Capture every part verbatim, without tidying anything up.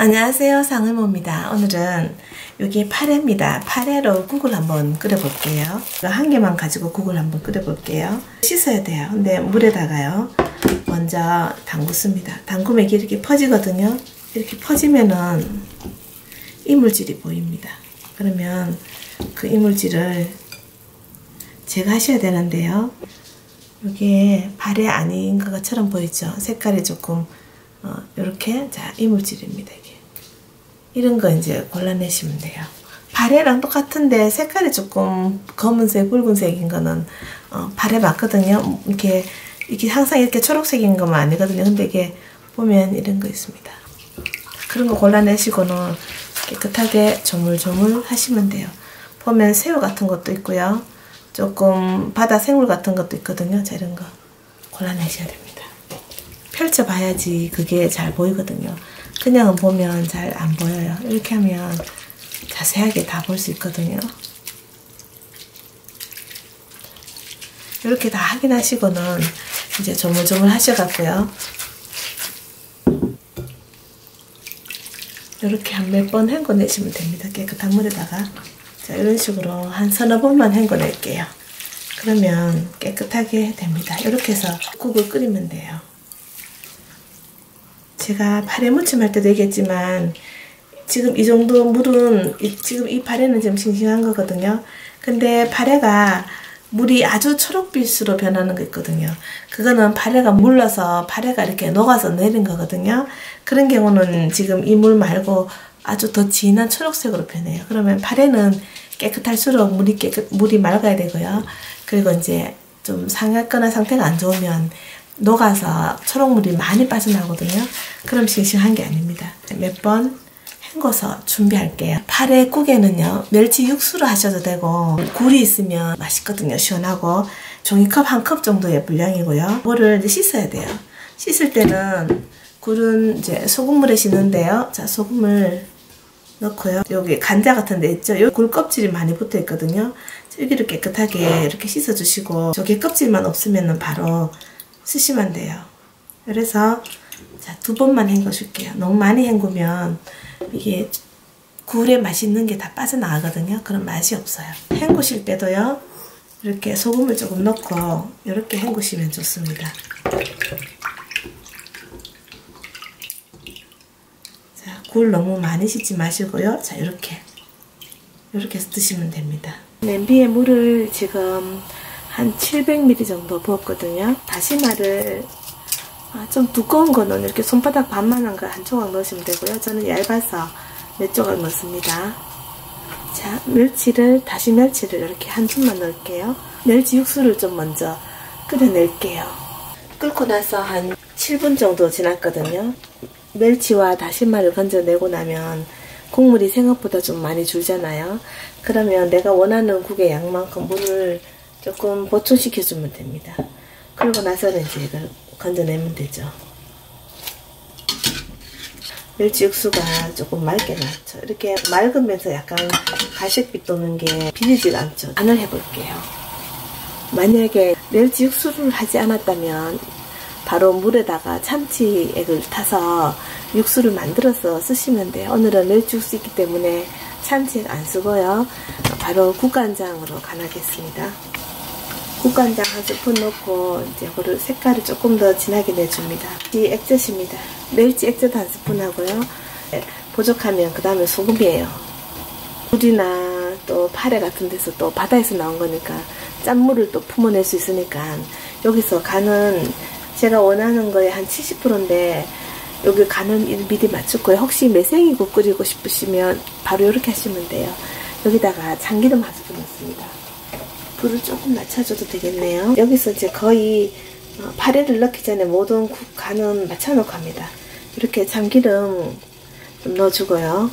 안녕하세요, 상의모입니다. 오늘은 여기 파래입니다. 파래로 국을 한번 끓여볼게요. 한 개만 가지고 국을 한번 끓여볼게요. 씻어야 돼요. 근데 물에다가요 먼저 담그습니다. 담그면 이렇게 퍼지거든요. 이렇게 퍼지면은 이물질이 보입니다. 그러면 그 이물질을 제거하셔야 되는데요. 이게 파래 아닌 것처럼 보이죠? 색깔이 조금 어, 이렇게 자 이물질입니다. 이게 이런 거 이제 골라내시면 돼요. 파래랑 똑같은데 색깔이 조금 검은색, 붉은색인 거는 어, 파래 맞거든요. 이렇게 이게 항상 이렇게 초록색인 것만 아니거든요. 근데 이게 보면 이런 거 있습니다. 그런 거 골라내시고는 깨끗하게 조물조물 하시면 돼요. 보면 새우 같은 것도 있고요. 조금 바다 생물 같은 것도 있거든요. 자, 이런 거 골라내셔야 됩니다. 펼쳐봐야지 그게 잘 보이거든요. 그냥 보면 잘 안 보여요. 이렇게 하면 자세하게 다 볼 수 있거든요. 이렇게 다 확인하시고는 이제 조물조물 하셔갖고요. 이렇게 한 몇 번 헹궈내시면 됩니다. 깨끗한 물에다가. 자, 이런 식으로 한 서너 번만 헹궈낼게요. 그러면 깨끗하게 됩니다. 이렇게 해서 국을 끓이면 돼요. 제가 파래 무침 할 때도 얘기했지만 지금 이 정도 물은 지금 이 파래는 지금 싱싱한 거거든요. 근데 파래가 물이 아주 초록빛으로 변하는 거 있거든요. 그거는 파래가 물러서 파래가 이렇게 녹아서 내린 거거든요. 그런 경우는 지금 이 물 말고 아주 더 진한 초록색으로 변해요. 그러면 파래는 깨끗할수록 물이 깨끗 물이 맑아야 되고요. 그리고 이제 좀 상했거나 상태가 안 좋으면 녹아서 초록물이 많이 빠져나오거든요. 그럼 싱싱한 게 아닙니다. 몇 번 헹궈서 준비할게요. 파래국에는요 멸치 육수로 하셔도 되고 굴이 있으면 맛있거든요. 시원하고 종이컵 한 컵 정도의 분량이고요. 이거를 이제 씻어야 돼요. 씻을 때는 굴은 이제 소금물에 씻는데요. 자, 소금을 넣고요. 여기 간자 같은 데 있죠? 여기 굴 껍질이 많이 붙어 있거든요. 여기를 깨끗하게 이렇게 씻어 주시고 저기 껍질만 없으면 바로 쓰시면 돼요. 그래서 자, 두 번만 헹궈 줄게요. 너무 많이 헹구면 이게 굴에 맛있는 게 다 빠져나가거든요. 그런 맛이 없어요. 헹구실 때도요 이렇게 소금을 조금 넣고 이렇게 헹구시면 좋습니다. 자, 굴 너무 많이 씻지 마시고요. 자, 이렇게 이렇게 해서 드시면 됩니다. 냄비에 물을 지금 한 칠백 밀리리터 정도 부었거든요. 다시마를 아, 좀 두꺼운 거는 이렇게 손바닥 반만한 거 한 조각 넣으시면 되고요. 저는 얇아서 몇 조각 넣습니다. 자, 멸치를 다시 멸치를 이렇게 한 줌만 넣을게요. 멸치 육수를 좀 먼저 끓여낼게요. 끓고 나서 한 칠 분 정도 지났거든요. 멸치와 다시마를 건져내고 나면 국물이 생각보다 좀 많이 줄잖아요. 그러면 내가 원하는 국의 양만큼 물을 조금 보충시켜주면 됩니다. 그러고 나서는 이제 이걸 건져내면 되죠. 멸치 육수가 조금 맑게 나왔죠. 이렇게 맑으면서 약간 갈색빛 도는 게 비리지가 않죠. 간을 해볼게요. 만약에 멸치 육수를 하지 않았다면 바로 물에다가 참치액을 타서 육수를 만들어서 쓰시면 돼요. 오늘은 멸치 육수 있기 때문에 참치액 안 쓰고요. 바로 국간장으로 간하겠습니다. 국간장 한 스푼 넣고 이제 이거를 색깔을 조금 더 진하게 내줍니다. 이 액젓입니다. 멸치 액젓 한 스푼 하고요. 부족하면 그 다음에 소금이에요. 굴이나 또 파래 같은 데서 또 바다에서 나온 거니까 짠물을 또 품어낼 수 있으니까 여기서 간은 제가 원하는 거에 한 칠십 퍼센트인데 여기 간은 미리 맞췄고요. 혹시 매생이국 끓이고 싶으시면 바로 이렇게 하시면 돼요. 여기다가 참기름 한 스푼 넣습니다. 불을 조금 낮춰줘도 되겠네요. 여기서 이제 거의 파래를 넣기 전에 모든 국 간은 맞춰놓고 합니다. 이렇게 참기름 좀 넣어주고요.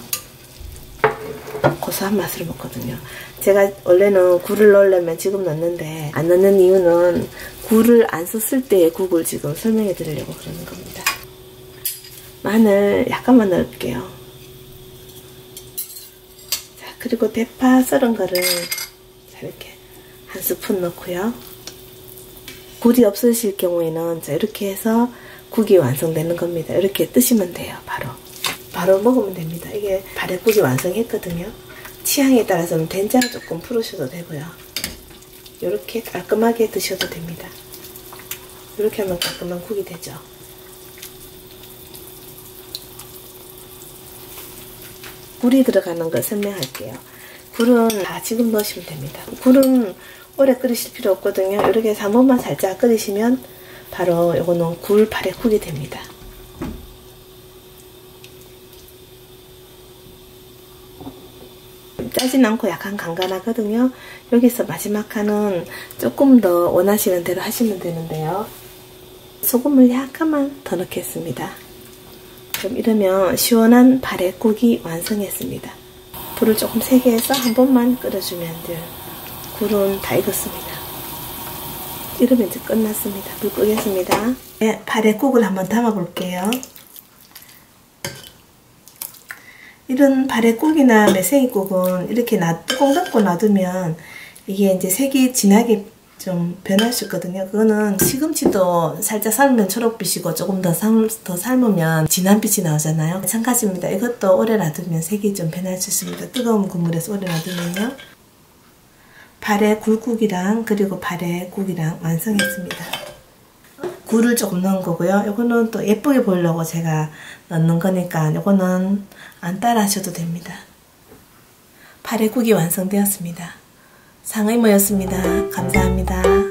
고소한 맛을 먹거든요. 제가 원래는 굴을 넣으려면 지금 넣는데 안 넣는 이유는 굴을 안 썼을 때의 국을 지금 설명해 드리려고 그러는 겁니다. 마늘 약간만 넣을게요. 자, 그리고 대파 썰은 거를 자, 이렇게 한 스푼 넣고요. 굴이 없으실 경우에는 자, 이렇게 해서 국이 완성되는 겁니다. 이렇게 뜨시면 돼요. 바로 바로 먹으면 됩니다. 이게 파래국이 완성했거든요. 취향에 따라서는 된장 조금 풀으셔도 되고요. 이렇게 깔끔하게 드셔도 됩니다. 이렇게 하면 깔끔한 국이 되죠. 굴이 들어가는 걸 설명할게요. 굴은 다 지금 넣으시면 됩니다. 굴은 오래 끓이실 필요 없거든요. 이렇게 해서 한 번만 살짝 끓이시면 바로 이거는 굴 파래국이 됩니다. 짜진 않고 약간 간간하거든요. 여기서 마지막 칸은 조금 더 원하시는 대로 하시면 되는데요. 소금을 약간만 더 넣겠습니다. 그럼 이러면 시원한 파래국이 완성했습니다. 불을 조금 세게 해서 한 번만 끓여주면 돼요. 굴은 다 익었습니다. 이러면 이제 끝났습니다. 불 끄겠습니다. 네, 파래국을 한번 담아 볼게요. 이런 파래국이나 매생이국은 이렇게 놔, 뚜껑 덮고 놔두면 이게 이제 색이 진하게 좀 변할 수 있거든요. 그거는 시금치도 살짝 삶으면 초록빛이고 조금 더, 삶, 더 삶으면 진한 빛이 나오잖아요. 마찬가지입니다. 이것도 오래 놔두면 색이 좀 변할 수 있습니다. 뜨거운 국물에서 오래 놔두면요. 파래굴국이랑 그리고 파래국이랑 완성했습니다. 굴을 조금 넣은 거고요. 이거는 또 예쁘게 보이려고 제가 넣는 거니까 이거는 안 따라 하셔도 됩니다. 파래국이 완성되었습니다. 상의모였습니다. 감사합니다.